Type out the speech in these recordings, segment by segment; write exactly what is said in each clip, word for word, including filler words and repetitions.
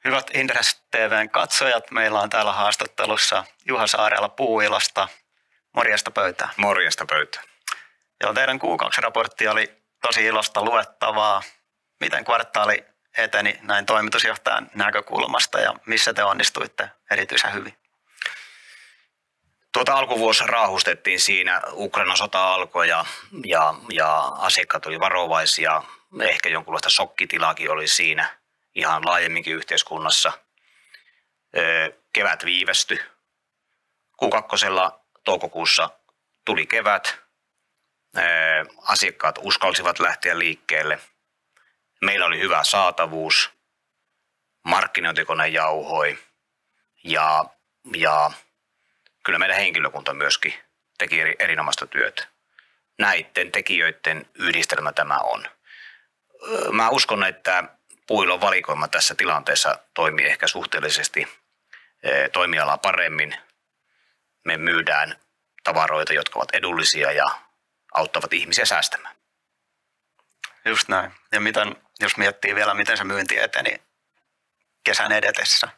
Hyvät Inderes T V:n katsojat, meillä on täällä haastattelussa Juha Saarela Puuilosta. Morjesta pöytään. Morjesta pöytään. Joo, teidän Q kaksi-raportti oli tosi ilosta luettavaa. Miten kvartaali eteni näin toimitusjohtajan näkökulmasta ja missä te onnistuitte erityisen hyvin? Tuota alkuvuosi raahustettiin siinä, Ukrainan sota alkoi ja, ja, ja asiakkaat oli varovaisia. Ehkä jonkunlaista shokkitilaakin oli siinä ihan laajemminkin yhteiskunnassa. Kevät viivästyi. Q kaksi toukokuussa tuli kevät. Asiakkaat uskalsivat lähteä liikkeelle. Meillä oli hyvä saatavuus. Markkinointikone jauhoi ja, ja kyllä meidän henkilökunta myöskin teki erinomaista työtä. Näiden tekijöiden yhdistelmä tämä on. Mä uskon, että Puuilon valikoima tässä tilanteessa toimii ehkä suhteellisesti toimialaa paremmin. Me myydään tavaroita, jotka ovat edullisia ja auttavat ihmisiä säästämään. Just näin. Ja miten, jos miettii vielä, miten se myynti eteni kesän edetessä?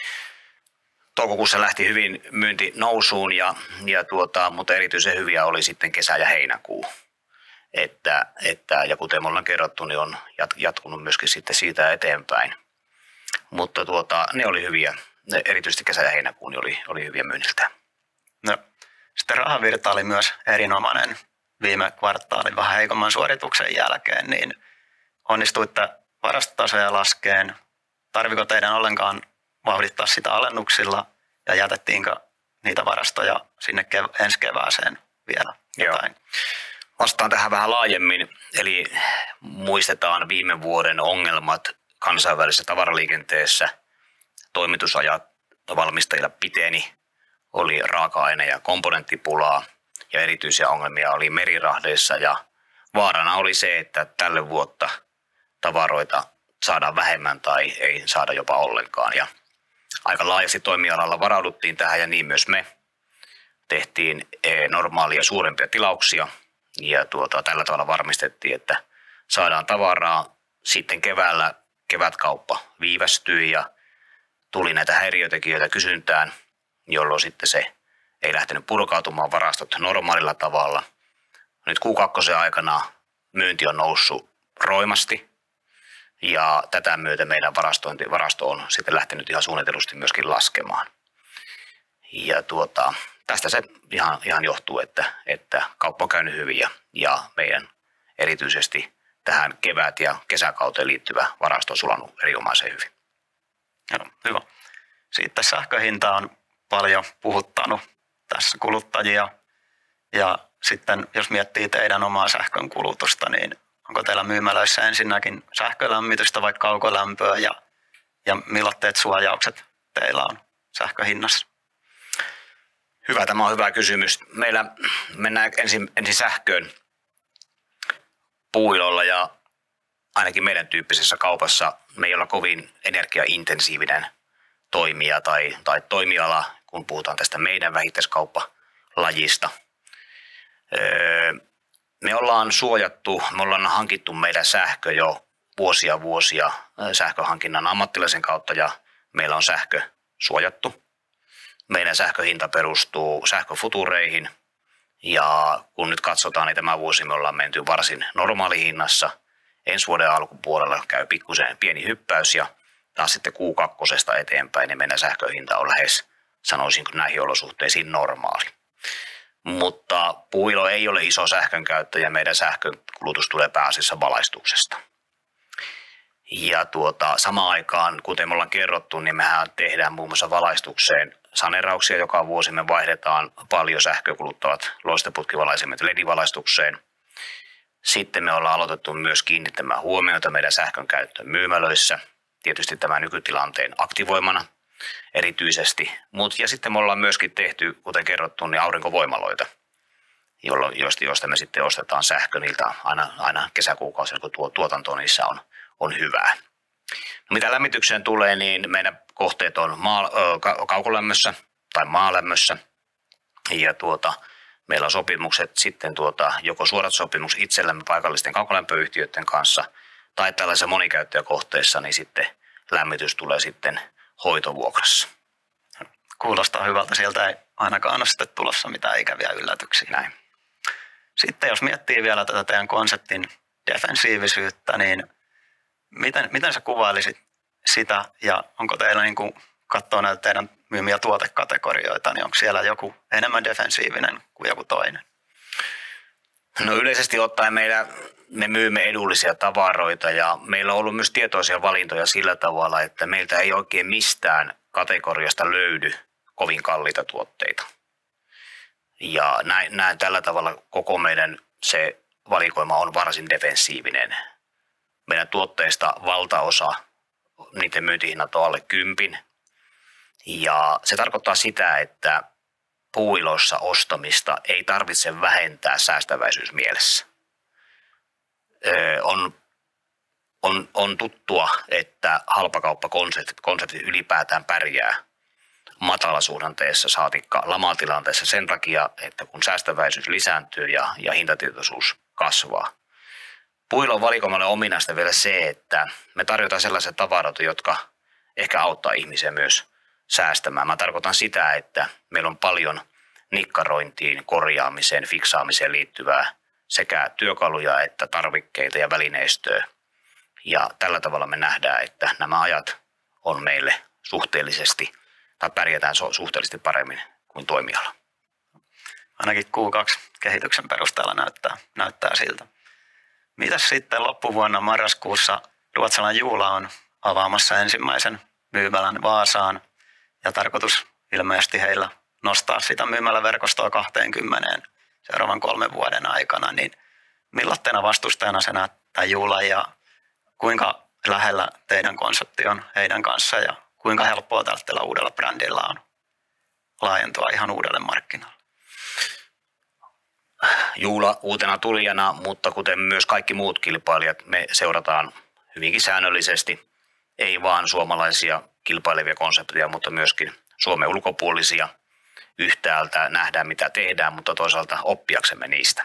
Toukokuussa lähti hyvin myynti nousuun, ja, ja tuota, mutta erityisen hyviä oli sitten kesä ja heinäkuu. Että, että, ja kuten me ollaan kerrottu, niin on jatkunut myöskin sitten siitä eteenpäin. Mutta tuota, ne oli hyviä, ne, erityisesti kesä ja heinäkuu niin oli, oli hyviä myynniltä. No, sitten rahavirta oli myös erinomainen viime kvartaalin vähän heikomman suorituksen jälkeen, niin onnistuitte varastotasoja laskeen. Tarviko teidän ollenkaan vauhdittaa sitä alennuksilla ja jätettiinkö niitä varastoja sinne kev- ensi kevääseen vielä jotain? Joo. Vastaan tähän vähän laajemmin, eli muistetaan viime vuoden ongelmat kansainvälisessä tavaraliikenteessä. Toimitusajat valmistajilla piteni, oli raaka-aine- ja komponenttipulaa ja erityisiä ongelmia oli merirahdeissa ja vaarana oli se, että tälle vuotta tavaroita saadaan vähemmän tai ei saada jopa ollenkaan. Ja aika laajasti toimialalla varauduttiin tähän ja niin myös me tehtiin normaalia suurempia tilauksia. Ja tuota, tällä tavalla varmistettiin, että saadaan tavaraa. Sitten keväällä kevätkauppa viivästyi ja tuli näitä häiriötekijöitä kysyntään, jolloin sitten se ei lähtenyt purkautumaan varastot normaalilla tavalla. Nyt Q kaksi aikana myynti on noussut roimasti ja tätä myötä meidän varastointi, varasto on sitten lähtenyt ihan suunnitellusti myöskin laskemaan. Ja tuota, tästä se ihan, ihan johtuu, että, että kauppa on käynyt hyvin ja, ja meidän erityisesti tähän kevät- ja kesäkauteen liittyvä varasto on sulanut erinomaisen hyvin. Joo, hyvä. Sitten sähköhinta on paljon puhuttanut tässä kuluttajia. Ja sitten jos miettii teidän omaa sähkön kulutusta, niin onko teillä myymälöissä ensinnäkin sähkölämmitystä vai kaukolämpöä ja, ja millaiset suojaukset teillä on sähköhinnassa? Hyvä, tämä on hyvä kysymys. Meillä mennään ensin, ensin sähköön Puuilolla ja ainakin meidän tyyppisessä kaupassa me ei olla kovin energiaintensiivinen toimija tai, tai toimiala, kun puhutaan tästä meidän vähittäiskauppalajista. Öö, me ollaan suojattu, me ollaan hankittu meidän sähkö jo vuosia vuosia sähköhankinnan ammattilaisen kautta ja meillä on sähkö suojattu. Meidän sähköhinta perustuu sähköfutureihin ja kun nyt katsotaan, niin tämä vuosi me ollaan menty varsin normaalihinnassa. Ensi vuoden alkupuolella käy pikkusen pieni hyppäys ja taas sitten Q kaksi eteenpäin, niin meidän sähköhinta on lähes, sanoisinko näihin olosuhteisiin normaali. Mutta Puuilo ei ole iso sähkönkäyttäjä ja meidän sähkönkulutus tulee pääasiassa valaistuksesta. Ja tuota, samaan aikaan, kuten me ollaan kerrottu, niin mehän tehdään muun muassa valaistukseen saneerauksia. Joka vuosi me vaihdetaan paljon sähkökuluttavat loisteputkivalaisemmat L E D-valaistukseen. Sitten me ollaan aloitettu myös kiinnittämään huomiota meidän sähkön käyttöön myymälöissä. Tietysti tämän nykytilanteen aktivoimana erityisesti. Mut, ja sitten me ollaan myöskin tehty, kuten kerrottu, niin aurinkovoimaloita, joista, joista me sitten ostetaan sähkö niiltä aina, aina kesäkuukausina, kun tuo tuotanto niissä on, on hyvää. No, mitä lämmitykseen tulee, niin meidän kohteet on maa, ö, kaukolämmössä tai maalämmössä. Ja tuota, meillä on sopimukset sitten tuota, joko suorat sopimukset itsellämme paikallisten kaukolämpöyhtiöiden kanssa tai tällaisissa monikäyttökohteissa niin sitten lämmitys tulee sitten hoitovuokrassa. Kuulostaa hyvältä. Sieltä ei ainakaan ole sitten tulossa mitään ikäviä yllätyksiä. Näin. Sitten jos miettii vielä tätä teidän konseptin defensiivisyyttä, niin miten, miten sä kuvailisit sitä ja onko teillä niin kuin katsoo näitä teidän myymiä tuotekategorioita, niin onko siellä joku enemmän defensiivinen kuin joku toinen? No yleisesti ottaen meillä, me myymme edullisia tavaroita ja meillä on ollut myös tietoisia valintoja sillä tavalla, että meiltä ei oikein mistään kategoriasta löydy kovin kalliita tuotteita. Ja näin, näin tällä tavalla koko meidän se valikoima on varsin defensiivinen. Meidän tuotteista valtaosa, niiden myyntihinnat on alle kympin. Ja se tarkoittaa sitä, että puuilossa ostamista ei tarvitse vähentää säästäväisyysmielessä. Öö, on, on, on tuttua, että halpakauppakonseptit konseptit ylipäätään pärjää matalasuhdanteessa saatikka lamatilanteessa sen takia, että kun säästäväisyys lisääntyy ja, ja hintatietoisuus kasvaa. Puilon valikoimalle on ominaista vielä se, että me tarjotaan sellaisia tavaroita, jotka ehkä auttaa ihmisiä myös säästämään. Mä tarkoitan sitä, että meillä on paljon nikkarointiin, korjaamiseen, fiksaamiseen liittyvää sekä työkaluja että tarvikkeita ja välineistöä. Ja tällä tavalla me nähdään, että nämä ajat on meille suhteellisesti, tai pärjätään suhteellisesti paremmin kuin toimiala. Ainakin Q kaksi kehityksen perusteella näyttää, näyttää siltä. Mitäs sitten loppuvuonna marraskuussa ruotsalainen Juula on avaamassa ensimmäisen myymälän Vaasaan ja tarkoitus ilmeisesti heillä nostaa sitä myymäläverkostoa kaksikymmentä seuraavan kolmen vuoden aikana, niin millaisena vastustajana se näyttää Juula ja kuinka lähellä teidän konsepti on heidän kanssa ja kuinka helppoa tällä uudella brändillä on laajentua ihan uudelle markkinalle? Juula uutena tulijana, mutta kuten myös kaikki muut kilpailijat, me seurataan hyvinkin säännöllisesti, ei vaan suomalaisia kilpailevia konsepteja, mutta myöskin Suomen ulkopuolisia. Yhtäältä nähdään mitä tehdään, mutta toisaalta oppiaksemme niistä.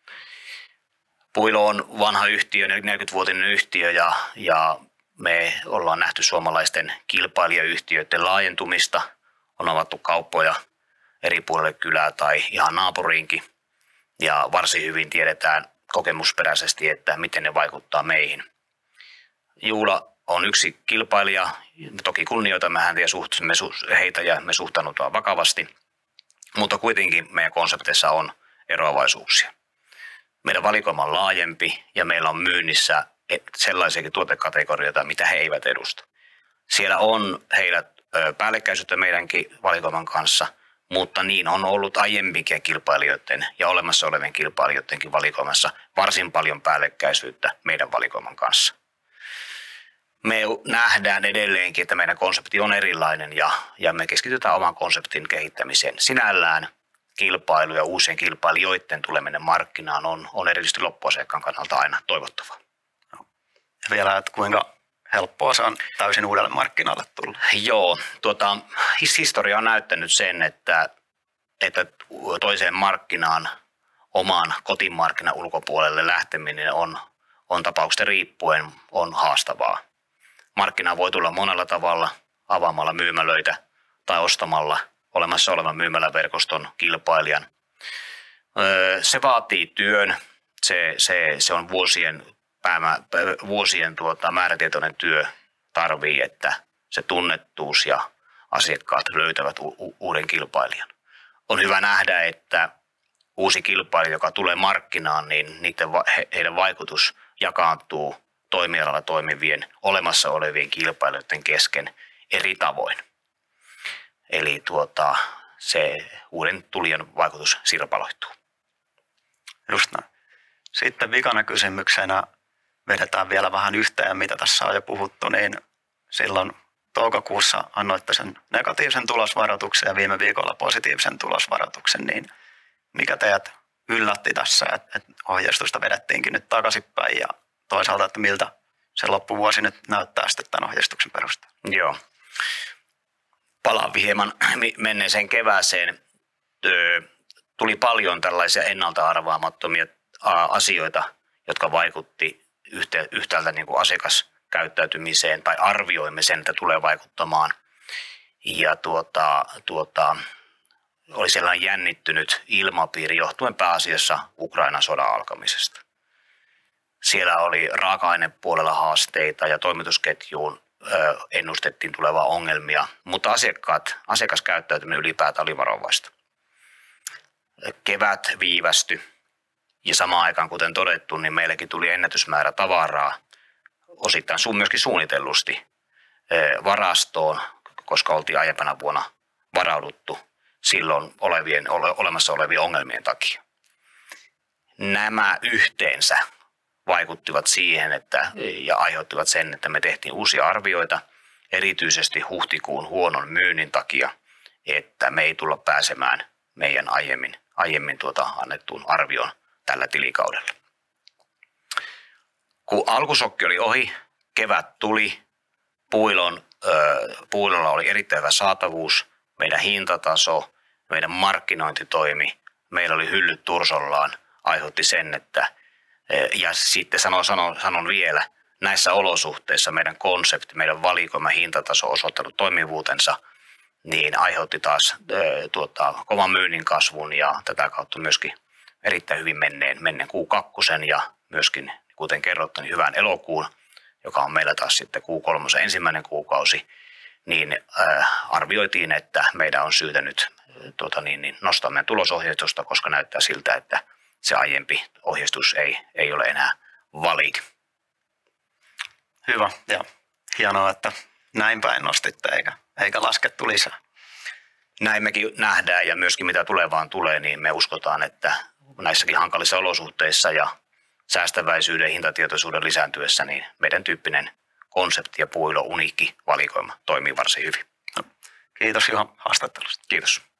Puilo on vanha yhtiö, neljäkymmenvuotinen yhtiö ja, ja me ollaan nähty suomalaisten kilpailijayhtiöiden laajentumista. On avattu kauppoja eri puolille kylää tai ihan naapuriinkin. Ja varsin hyvin tiedetään kokemusperäisesti, että miten ne vaikuttaa meihin. Juula on yksi kilpailija, toki kunnioitamme häntä ja heitä ja me suhtaudutaan vakavasti, mutta kuitenkin meidän konsepteissa on eroavaisuuksia. Meidän valikoima on laajempi ja meillä on myynnissä sellaisiakin tuotekategorioita, mitä he eivät edusta. Siellä on heillä päällekkäisyyttä meidänkin valikoiman kanssa, mutta niin on ollut aiempikin kilpailijoiden ja olemassa olevien kilpailijoidenkin valikoimassa varsin paljon päällekkäisyyttä meidän valikoiman kanssa. Me nähdään edelleenkin, että meidän konsepti on erilainen ja, ja me keskitytään oman konseptin kehittämiseen. Sinällään kilpailu ja uusien kilpailijoiden tuleminen markkinaan on, on erityisesti loppuasiakkaan kannalta aina toivottavaa. Ja vielä, että kuinka helppoa se on täysin uudelle markkinalle tulla? Joo, tuota, historia on näyttänyt sen, että, että toiseen markkinaan, omaan kotimarkkinan ulkopuolelle lähteminen on, on tapauksesta riippuen on haastavaa. Markkina voi tulla monella tavalla, avaamalla myymälöitä tai ostamalla olemassa olevan myymäläverkoston kilpailijan. Se vaatii työn, se, se, se on vuosien, päämä, vuosien tuota, määrätietoinen työ tarvii, että se tunnettuus ja asiakkaat löytävät u- uuden kilpailijan. On hyvä nähdä, että uusi kilpailija, joka tulee markkinaan, niin niiden, heidän vaikutus jakaantuu toimialalla toimivien olemassa olevien kilpailijoiden kesken eri tavoin. Eli tuota, se uuden tulijan vaikutus sirpaloituu. Just näin. Sitten vikana kysymyksenä vedetään vielä vähän yhteen, mitä tässä on jo puhuttu, niin silloin toukokuussa annoitte sen negatiivisen tulosvaroituksen ja viime viikolla positiivisen tulosvaroituksen, niin mikä teidät yllätti tässä, että ohjeistusta vedettiinkin nyt takaisinpäin ja toisaalta, että miltä se loppuvuosi nyt näyttää sitten tämän ohjeistuksen perusteella? Joo. Palaan hieman menneeseen kevääseen. Tuli paljon tällaisia ennalta arvaamattomia asioita, jotka vaikutti yhtäältä niin kuin asiakas käyttäytymiseen tai arvioimme sen, että tulee vaikuttamaan. Ja tuota, tuota, oli sellainen jännittynyt ilmapiiri johtuen pääasiassa Ukrainan sodan alkamisesta. Siellä oli raaka-ainepuolella haasteita ja toimitusketjuun ö, ennustettiin tulevaa ongelmia, mutta asiakkaat, asiakaskäyttäytyminen ylipäätään oli varovaista. Kevät viivästyi ja samaan aikaan, kuten todettu, niin meillekin tuli ennätysmäärä tavaraa, osittain myöskin suunnitellusti varastoon, koska oltiin aiempana vuonna varauduttu silloin olevien, ole, olemassa olevien ongelmien takia. Nämä yhteensä vaikuttivat siihen, että, ja aiheuttivat sen, että me tehtiin uusia arvioita, erityisesti huhtikuun huonon myynnin takia, että me ei tulla pääsemään meidän aiemmin, aiemmin tuota annettuun arvioon tällä tilikaudella. Kun alkusokki oli ohi, kevät tuli, puilon, ö, puilolla oli erittäin hyvä saatavuus, meidän hintataso, meidän markkinointi toimi, meillä oli hyllyt tursollaan, aiheutti sen, että, ja sitten sanon, sanon, sanon vielä, näissä olosuhteissa meidän konsepti, meidän valikoima hintataso osoittanut toimivuutensa, niin aiheutti taas ö, tuota, kovan myynnin kasvun ja tätä kautta myöskin erittäin hyvin menneen, menneen kuu kakkosen ja myöskin, kuten kerrottu, niin hyvän elokuun, joka on meillä taas sitten kuu kolmosen ensimmäinen kuukausi, niin äh, arvioitiin, että meidän on syytä nyt äh, tuota, niin, niin nostaa meidän tulosohjeistusta, koska näyttää siltä, että se aiempi ohjeistus ei, ei ole enää validi. Hyvä ja hienoa, että näin päin nostitte eikä, eikä laskettu lisää. Näin mekin nähdään ja myöskin mitä tulevaan tulee, niin me uskotaan, että näissäkin hankalissa olosuhteissa ja säästäväisyyden ja hintatietoisuuden lisääntyessä, niin meidän tyyppinen konsepti ja puilo uniikki valikoima toimii varsin hyvin. Kiitos Juha haastattelusta. Kiitos.